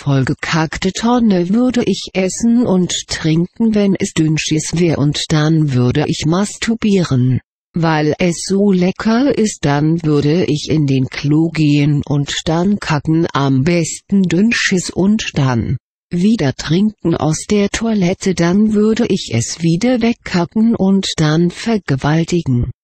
vollgekackte Tonne würde ich essen und trinken, wenn es Dünnschiss wär, und dann würde ich masturbieren. Weil es so lecker ist, dann würde ich in den Klo gehen und dann kacken, am besten Dünnschiss, und dann wieder trinken aus der Toilette, dann würde ich es wieder wegkacken und dann vergewaltigen.